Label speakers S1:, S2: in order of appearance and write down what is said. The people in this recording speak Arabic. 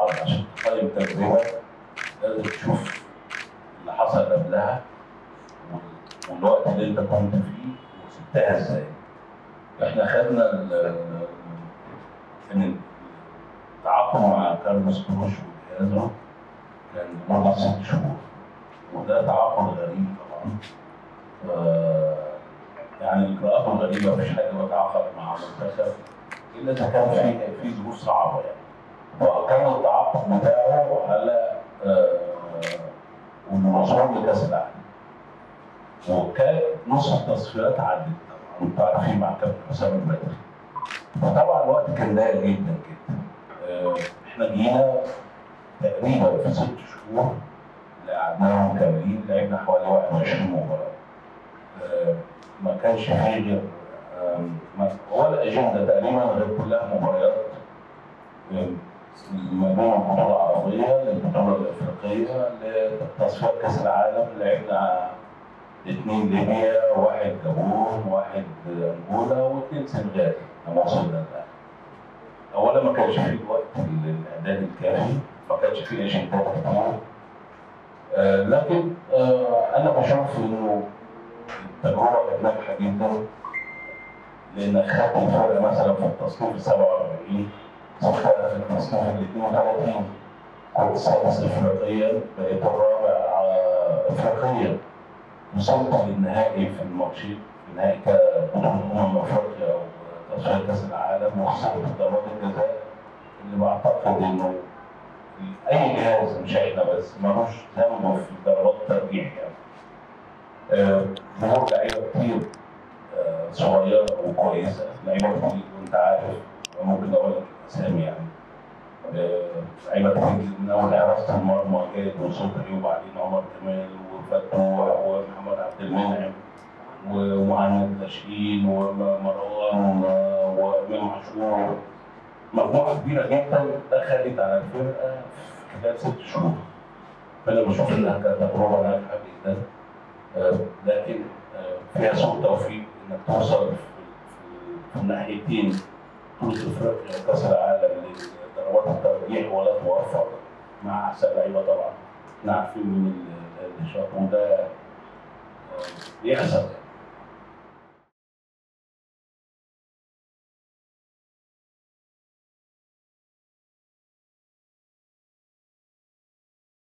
S1: طبعا عشان تقيم تجربه لازم تشوف اللي حصل قبلها والوقت اللي انت كنت فيه وسبتها ازاي. احنا خدنا ان التعاقد مع كارلوس كروش وجهازه كان لمده 6 شهور، وده تعاقد غريب طبعا. يعني الاجراءات الغريبه مش حد بيتعاقد مع منتخب الا اذا كان في ظروف صعبه يعني. وكان التعاقد بتاعه على الوصول لكاس العالم، وكان نص التصفيات عدت طبعا، انتوا عارفين مع كابتن حسام البدري. فطبعا الوقت كان ضيق جدا جدا. احنا جينا تقريبا في 6 شهور اللي قعدناهم كاملين لعبنا حوالي 21 مباراه. ما كانش فيه غير ولا اجنده تقريبا غير كلها مباريات ما بين البطوله العربيه للبطوله الافريقيه لتصفيات كاس العالم. لعبنا 2 ليبيا، 1 جابون، 1 انجولا، و2 سنغال لما وصلنا لها. اولا ما كانش فيه الوقت للاعداد الكافي، ما كانش فيه اجندات كتير. لكن انا بشوف انه التجربه كانت ناجحه جدا، لان خدت الفرقه مثلا في التصنيف ال 47 صفها في التصنيف ال 32، كنت السادس افريقيا، بقيت الرابع افريقيا. وصلت للنهائي في الماتشين، في نهائي بطولة افريقيا او تصفيات كاس العالم، وخسرت ضربات الجزاء اللي بعتقد انه اي جهاز مش احنا بس ملوش ذنب في ضربات الترجيح يعني. ظهور لعيبه كتير صغيره وكويسه، لعيبه كتير وانت عارف، ممكن اقول لك اسامي يعني. لعيبه كتير من اول حراسه المرمى جاي وصبحي، وبعدين عمر كمال وفتوح ومحمد عبد المنعم ومهند لاشين ومروان وامام عاشور. مجموعه كبيره جدا دخلت على الفرقه في خلال 6 شهور. فانا بشوف انها كانت تجربه ناجحه جدا، لكن فيها سوء توفيق انك توصل في الناحيتين، بطوله افريقيا وكاس العالم لضربات الترجيح ولا توفق مع احسن لعيبه طبعا. احنا عارفين مين اللي شاط، وده بيحصل.